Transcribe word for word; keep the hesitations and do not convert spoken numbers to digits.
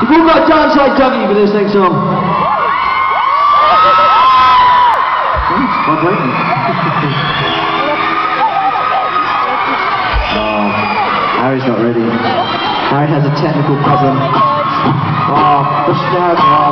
Who got dance like Dougie for this next song? Stop waiting. Oh, Harry's not ready. Harry has a technical problem. Oh, the snag.